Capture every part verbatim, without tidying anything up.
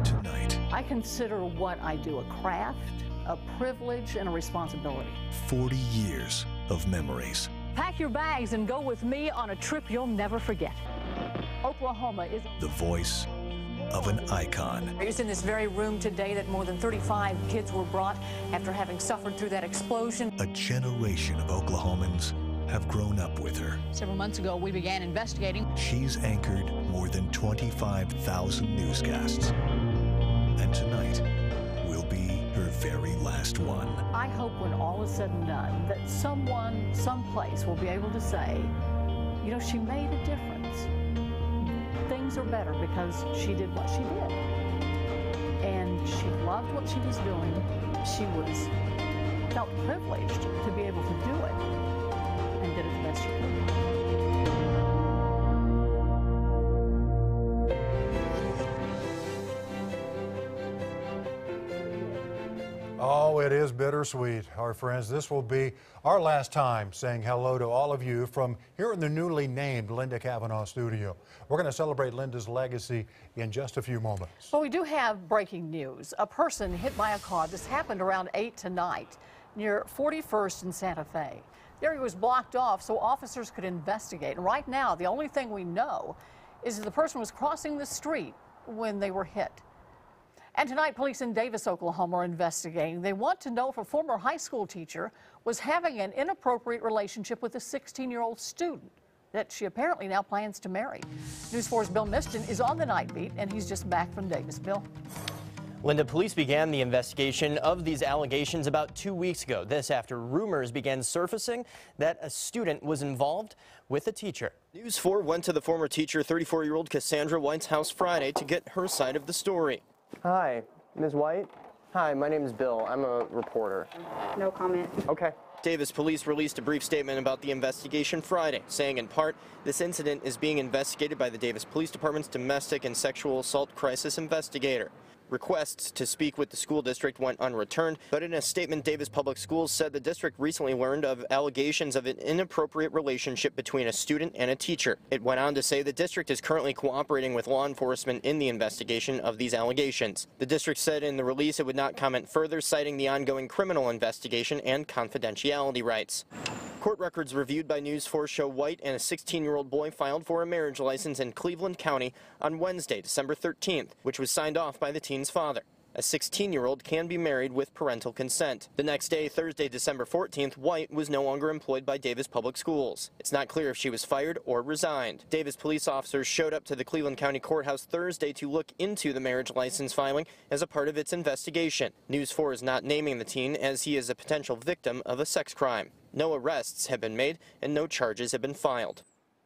Tonight, I consider what I do a craft, a privilege, and a responsibility. forty years of memories. Pack your bags and go with me on a trip you'll never forget. Oklahoma is The voice of an icon. It was in this very room today that more than thirty-five kids were brought after having suffered through that explosion. A generation of Oklahomans have grown up with her. Several months ago, we began investigating. She's anchored more than twenty-five thousand newscasts. And tonight will be her very last one. I hope when all is said and done that someone, someplace will be able to say, you know, she made a difference. Things are better because she did what she did. And she loved what she was doing. She was felt privileged to be able to do it and did it the best she could. Oh, it is bittersweet, our friends. This will be our last time saying hello to all of you from here in the newly named Linda Cavanaugh studio. We're going to celebrate Linda's legacy in just a few moments. Well, we do have breaking news. A person hit by a car. This happened around eight tonight near forty-first and Santa Fe. The area was blocked off so officers could investigate. And right now, the only thing we know is that the person was crossing the street when they were hit. And tonight, police in Davis, Oklahoma are investigating. They want to know if a former high school teacher was having an inappropriate relationship with a sixteen-year-old student that she apparently now plans to marry. News four's Bill Miston is on the night beat, and he's just back from Davis. Bill. Linda, police began the investigation of these allegations about two weeks ago. This after rumors began surfacing that a student was involved with a teacher. News four went to the former teacher, thirty-four-year-old Cassandra White's house Friday to get her side of the story. Hi, Miz White. Hi, my name is Bill. I'm a reporter. No comment. Okay. Davis police released a brief statement about the investigation Friday, saying in part, this incident is being investigated by the Davis Police Department's domestic and sexual assault crisis investigator. Requests to speak with the school district went unreturned, but in a statement, Davis Public Schools said the district recently learned of allegations of an inappropriate relationship between a student and a teacher. It went on to say the district is currently cooperating with law enforcement in the investigation of these allegations. The district said in the release it would not comment further, citing the ongoing criminal investigation and confidentiality rights. Court records reviewed by News four show White and a sixteen-year-old boy filed for a marriage license in Cleveland County on Wednesday, December thirteenth, which was signed off by the teen's father. A sixteen-year-old can be married with parental consent. The next day, Thursday, December fourteenth, White was no longer employed by Davis Public Schools. It's not clear if she was fired or resigned. Davis police officers showed up to the Cleveland County Courthouse Thursday to look into the marriage license filing as a part of its investigation. News four is not naming the teen as he is a potential victim of a sex crime. No arrests have been made and no charges have been filed.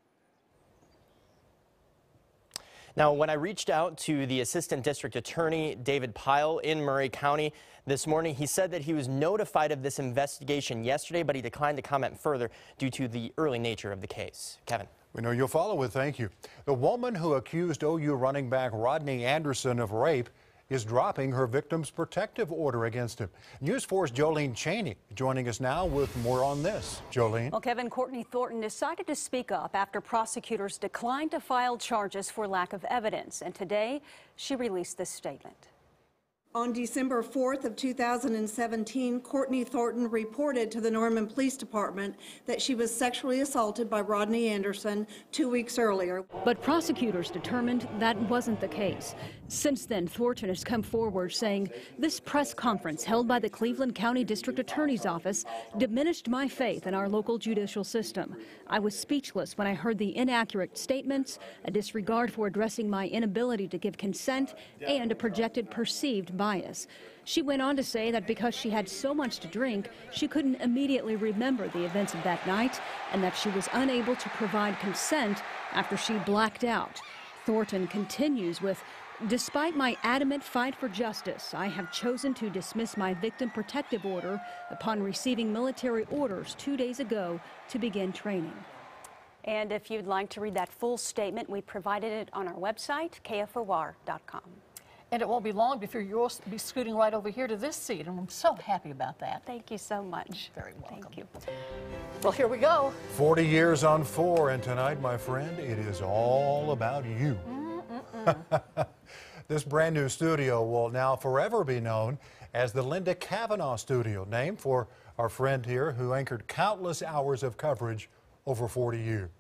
Now, when I reached out to the Assistant District Attorney, David Pyle, in Murray County this morning, he said that he was notified of this investigation yesterday, but he declined to comment further due to the early nature of the case. Kevin. We know you'll follow it. Thank you. The woman who accused O U running back Rodney Anderson of rape is dropping her victim's protective order against him. News four's Jolene Cheney joining us now with more on this. Jolene. Well, Kevin, Courtney Thornton decided to speak up after prosecutors declined to file charges for lack of evidence. And today, she released this statement. On December fourth of two thousand seventeen, Courtney Thornton reported to the Norman Police Department that she was sexually assaulted by Rodney Anderson two weeks earlier. But prosecutors determined that wasn't the case. Since then, Thornton has come forward saying this press conference held by the Cleveland County District Attorney's Office diminished my faith in our local judicial system. I was speechless when I heard the inaccurate statements, a disregard for addressing my inability to give consent, and a projected perceived bias. She went on to say that because she had so much to drink, she couldn't immediately remember the events of that night and that she was unable to provide consent after she blacked out. Thornton continues with, despite my adamant fight for justice, I have chosen to dismiss my victim protective order upon receiving military orders two days ago to begin training. And if you'd like to read that full statement, we provided it on our website, K F O R dot com. And it won't be long before you'll be scooting right over here to this seat, and I'm so happy about that. Thank you so much. Very welcome. Thank you. Well, here we go. forty years on four, and tonight, my friend, it is all about you. This brand new studio will now forever be known as the Linda Cavanaugh Studio, named for our friend here who anchored countless hours of coverage over forty years.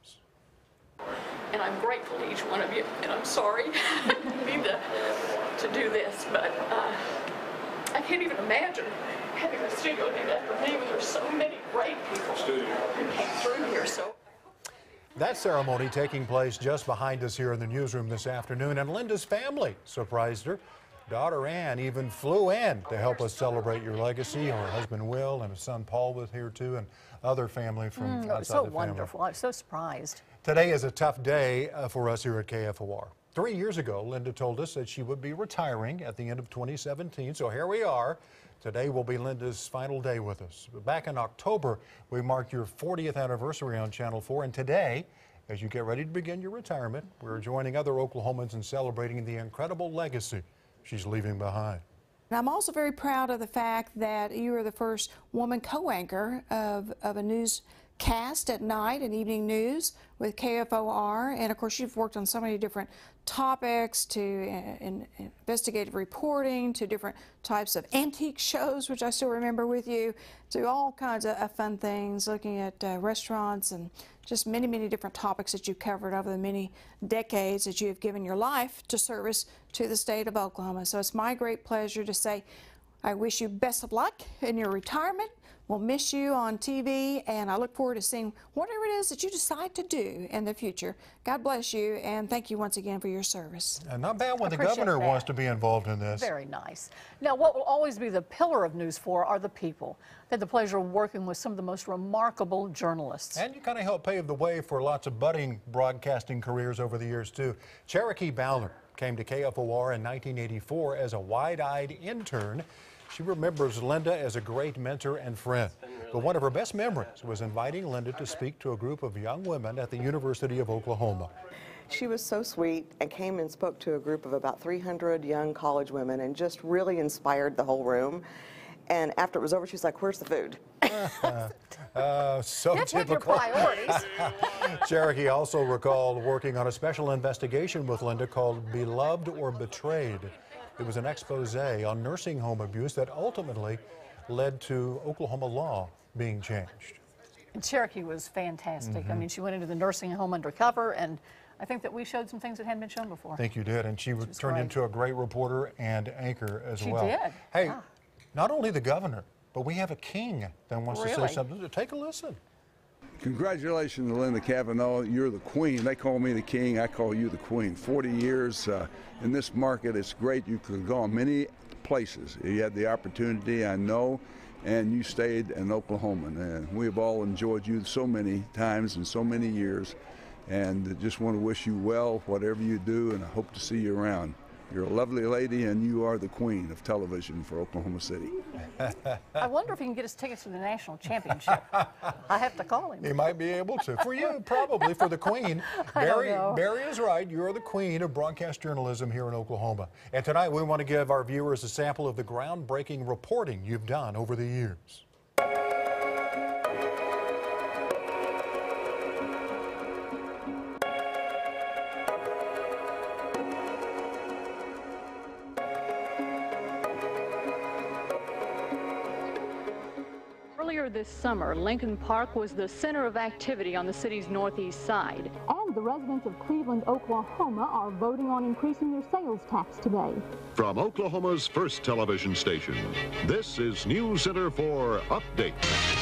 And I'm grateful to each one of you, and I'm sorry I need to, to do this, but uh, I can't even imagine having a studio named after me when there's so many great people who came through here. So. That ceremony taking place just behind us here in the newsroom this afternoon, and Linda's family surprised her. Daughter Ann even flew in to help us celebrate your legacy. Her husband Will and his son Paul was here too, and other family from mm, outside so the family. wonderful. I was so surprised. Today is a tough day uh, for us here at K F O R. Three years ago, Linda told us that she would be retiring at the end of twenty seventeen, so here we are. Today will be Linda's final day with us. Back in October, we marked your fortieth anniversary on Channel four, and today, as you get ready to begin your retirement, we're joining other Oklahomans in celebrating the incredible legacy she's leaving behind. And I'm also very proud of the fact that you were the first woman co-anchor of, of a newscast at night, an evening news with K F O R. And of course, you've worked on so many different topics, to uh, in, investigative reporting, to different types of antique shows, which I still remember with you, to all kinds of uh, fun things, looking at uh, restaurants and just many, many different topics that you've covered over the many decades that you have given your life to service to the state of Oklahoma. So it's my great pleasure to say I wish you best of luck in your retirement. We'll miss you on T V, and I look forward to seeing whatever it is that you decide to do in the future. God bless you, and thank you once again for your service. And not bad when the Appreciate governor that. wants to be involved in this. Very nice. Now, what will always be the pillar of News four are the people. I had the pleasure of working with some of the most remarkable journalists. And you kind of helped pave the way for lots of budding broadcasting careers over the years, too. Cherokee Ballard came to K F O R in nineteen eighty-four as a wide-eyed intern. She remembers Linda as a great mentor and friend. But one of her best memories was inviting Linda to speak to a group of young women at the University of Oklahoma. She was so sweet and came and spoke to a group of about three hundred young college women and just really inspired the whole room. And after it was over, she was like, "Where's the food?" uh, uh, so That's typical. what your priorities. Cherokee also recalled working on a special investigation with Linda called Beloved or Betrayed. It was an expose on nursing home abuse that ultimately led to Oklahoma law being changed. And Cherokee was fantastic. Mm-hmm. I mean, she went into the nursing home undercover, and I think that we showed some things that hadn't been shown before. I think you did, and she, she turned great. into a great reporter and anchor as she well. She did. Hey, yeah. Not only the governor, but we have a king that wants really? to say something. Take a listen. Congratulations, Linda Cavanaugh. You're the queen. They call me the king. I call you the queen. forty years uh, in this market. It's great. You could go on many places. You had the opportunity, I know, and you stayed in Oklahoma. And we have all enjoyed you so many times and so many years. And just want to wish you well, whatever you do, and I hope to see you around. You're a lovely lady, and you are the queen of television for Oklahoma City. I wonder if he can get us tickets to the national championship. I have to call him. He might be able to. For you, probably. For the queen. I don't Barry, know. Barry is right. You're the queen of broadcast journalism here in Oklahoma. And tonight we want to give our viewers a sample of the groundbreaking reporting you've done over the years. Earlier this summer, Lincoln Park was the center of activity on the city's northeast side. And the residents of Cleveland, Oklahoma are voting on increasing their sales tax today. From Oklahoma's first television station, this is News Center for Update.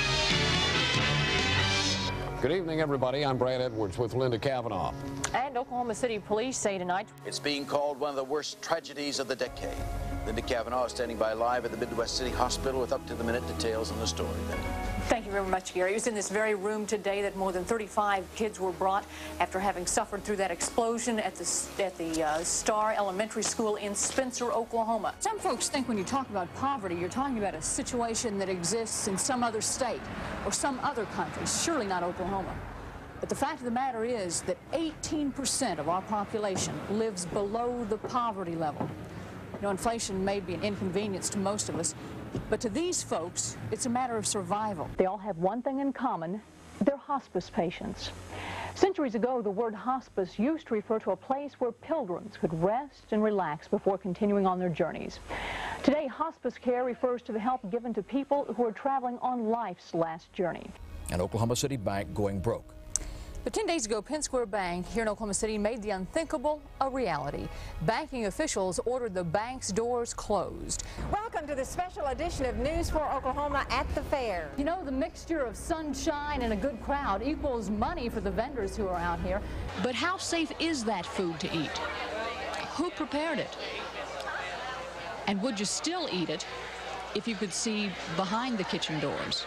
Good evening, everybody. I'm Brad Edwards with Linda Cavanaugh. And Oklahoma City police say tonight it's being called one of the worst tragedies of the decade. Linda Cavanaugh is standing by live at the Midwest City Hospital with up-to-the-minute details on the story. Linda. Thank you very much, Gary. It was in this very room today that more than thirty-five kids were brought after having suffered through that explosion at the, at the uh, Star Elementary School in Spencer, Oklahoma. Some folks think when you talk about poverty, you're talking about a situation that exists in some other state or some other country, surely not Oklahoma. But the fact of the matter is that eighteen percent of our population lives below the poverty level. You know, inflation may be an inconvenience to most of us, but to these folks, it's a matter of survival. They all have one thing in common. They're hospice patients. Centuries ago, the word hospice used to refer to a place where pilgrims could rest and relax before continuing on their journeys. Today, hospice care refers to the help given to people who are traveling on life's last journey. An Oklahoma City bank going broke. But ten days ago, Penn Square Bank here in Oklahoma City made the unthinkable a reality. Banking officials ordered the bank's doors closed. Welcome to the special edition of News for Oklahoma at the fair. You know, the mixture of sunshine and a good crowd equals money for the vendors who are out here. But how safe is that food to eat? Who prepared it? And would you still eat it if you could see behind the kitchen doors?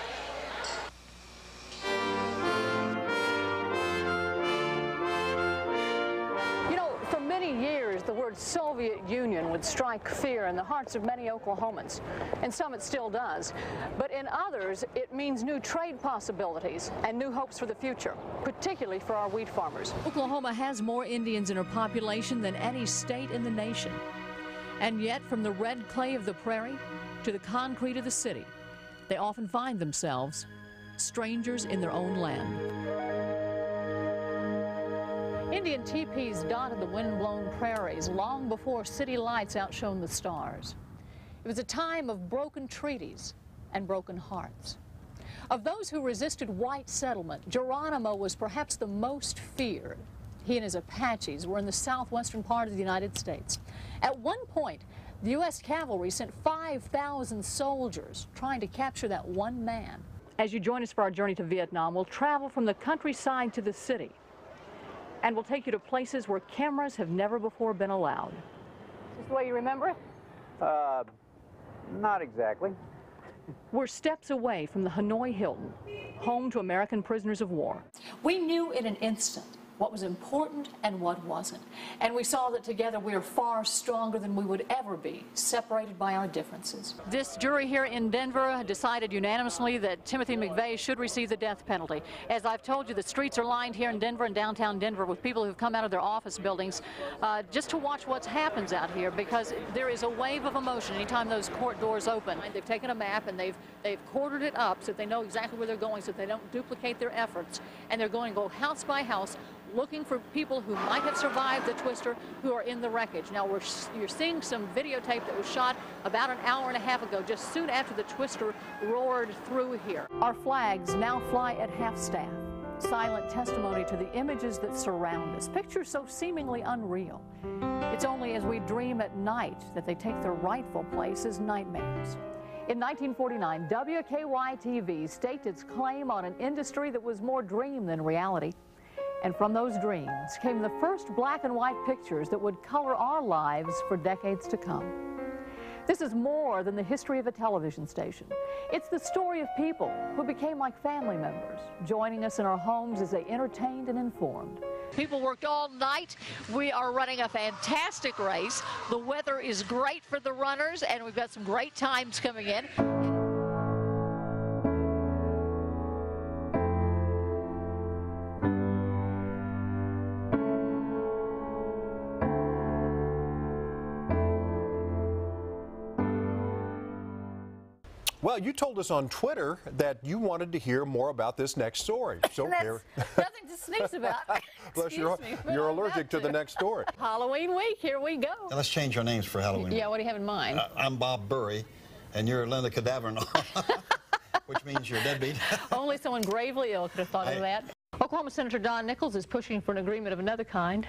The word Soviet Union would strike fear in the hearts of many Oklahomans, and some it still does. But in others, it means new trade possibilities and new hopes for the future, particularly for our wheat farmers. Oklahoma has more Indians in her population than any state in the nation. And yet, from the red clay of the prairie to the concrete of the city, they often find themselves strangers in their own land. Indian teepees dotted the wind-blown prairies long before city lights outshone the stars. It was a time of broken treaties and broken hearts. Of those who resisted white settlement, Geronimo was perhaps the most feared. He and his Apaches were in the southwestern part of the United States. At one point, the U S cavalry sent five thousand soldiers trying to capture that one man. As you join us for our journey to Vietnam, we'll travel from the countryside to the city. And we'll take you to places where cameras have never before been allowed. Is this the way you remember it? Uh, not exactly. We're steps away from the Hanoi Hilton, home to American prisoners of war. We knew in an instant what was important and what wasn't. And we saw that together we are far stronger than we would ever be, separated by our differences. This jury here in Denver decided unanimously that Timothy McVeigh should receive the death penalty. As I've told you, the streets are lined here in Denver and downtown Denver with people who've come out of their office buildings uh, just to watch what happens out here, because there is a wave of emotion anytime those court doors open. They've taken a map and they've, they've quartered it up so that they know exactly where they're going, so that they don't duplicate their efforts. And they're going to go house by house looking for people who might have survived the twister who are in the wreckage. Now, we're, you're seeing some videotape that was shot about an hour and a half ago, just soon after the twister roared through here. Our flags now fly at half-staff, silent testimony to the images that surround us, pictures so seemingly unreal. It's only as we dream at night that they take their rightful place as nightmares. In nineteen forty-nine, W K Y T V staked its claim on an industry that was more dream than reality. And from those dreams came the first black and white pictures that would color our lives for decades to come. This is more than the history of a television station. It's the story of people who became like family members, joining us in our homes as they entertained and informed. People worked all night. We are running a fantastic race. The weather is great for the runners, and we've got some great times coming in. Well, you told us on Twitter that you wanted to hear more about this next story. So here. Nothing to sneeze about. Plus, you're, me, you're allergic to the next story. Halloween week, here we go. Now, let's change our names for Halloween. Yeah, what do you have in mind? Uh, I'm Bob Burry, and you're Linda Cavanaugh, which means you're deadbeat. Only someone gravely ill could have thought I, of that. Oklahoma Senator Don Nichols is pushing for an agreement of another kind.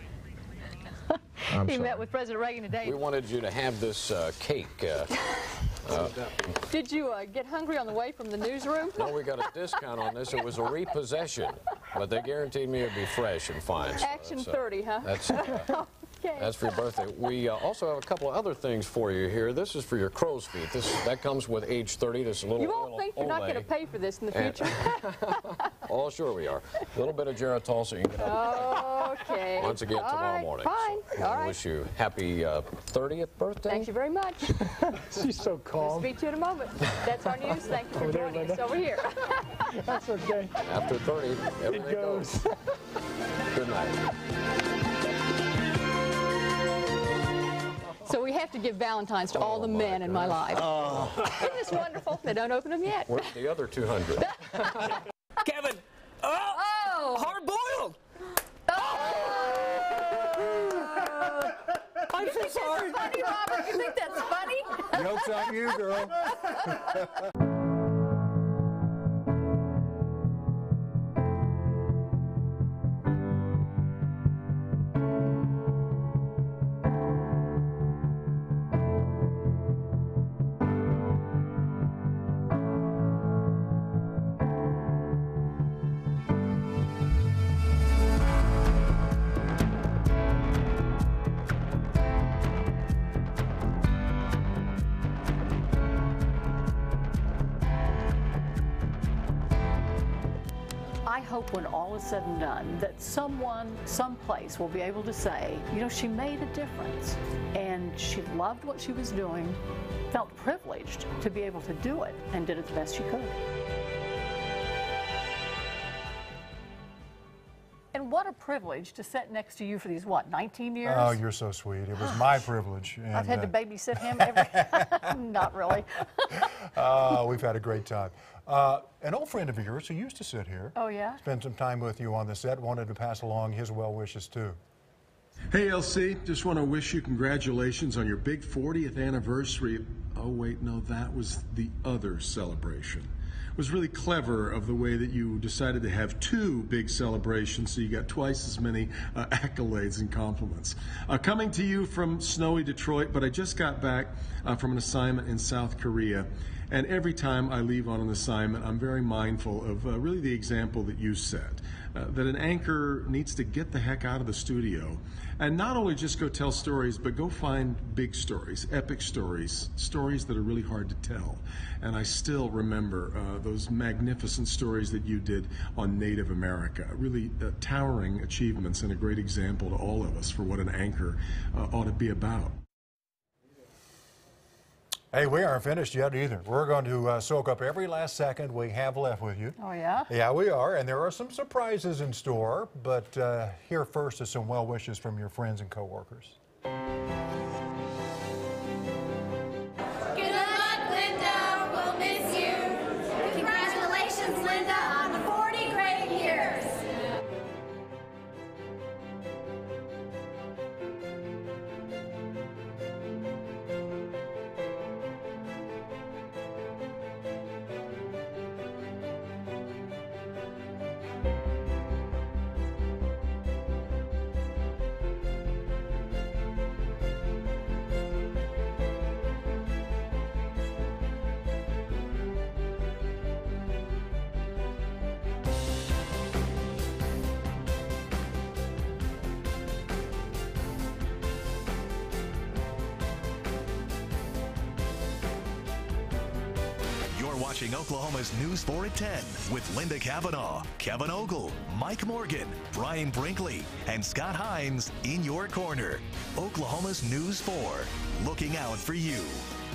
I'm he sorry. met with President Reagan today. We wanted you to have this uh, cake. Uh, uh, Did you uh, get hungry on the way from the newsroom? no, we got a discount on this. It was a repossession, but they guaranteed me it'd be fresh and fine. So Action that's, uh, thirty, huh? That's, uh, okay. That's for your birthday. We uh, also have a couple of other things for you here. This is for your crow's feet. This That comes with age thirty. This is a little You won't think you're not going to pay for this in the future. Oh, sure we are. A little bit of Geritol so you can get up. Okay. Once again All tomorrow right, morning. Fine. So All I right. wish you happy uh, thirtieth birthday. Thank you very much. She's so calm. Speak to you in a moment. That's our news. Thank you for Over there, joining us Linda. over here. That's okay. After thirty, everything It goes. goes. Good night. So we have to give Valentine's to all the men in my life. Oh. Isn't this wonderful? They don't open them yet. Where's the other two hundred? Kevin! Oh! Oh! Hard boiled! sorry. Funny, Robert. You think that's funny? Joke's on you, girl. I hope when all is said and done that someone, someplace will be able to say, you know, she made a difference and she loved what she was doing, felt privileged to be able to do it, and did it the best she could. And what a privilege to sit next to you for these, what, nineteen years? Oh, you're so sweet. It was my privilege. And, I've had to uh, babysit him every... Not really. uh, we've had a great time. Uh, an old friend of yours who used to sit here. Oh, yeah? Spent some time with you on the set, wanted to pass along his well wishes, too. Hey, L C, just want to wish you congratulations on your big fortieth anniversary. Oh, wait, no, that was the other celebration. It was really clever of the way that you decided to have two big celebrations, so you got twice as many uh, accolades and compliments. Uh, coming to you from snowy Detroit, but I just got back uh, from an assignment in South Korea. And every time I leave on an assignment, I'm very mindful of uh, really the example that you set, uh, that an anchor needs to get the heck out of the studio and not only just go tell stories, but go find big stories, epic stories, stories that are really hard to tell. And I still remember uh, those magnificent stories that you did on Native America, really uh, towering achievements and a great example to all of us for what an anchor uh, ought to be about. Hey, we aren't finished yet either. We're going to uh, soak up every last second we have left with you. Oh, yeah? Yeah, we are, and there are some surprises in store, but uh, here first is some well wishes from your friends and coworkers. Good luck, Linda. We'll miss you. Congratulations, Linda, on forty great years. Watching Oklahoma's News four at ten with Linda Cavanaugh, Kevin Ogle, Mike Morgan, Brian Brinkley, and Scott Hines in your corner. Oklahoma's News four, looking out for you.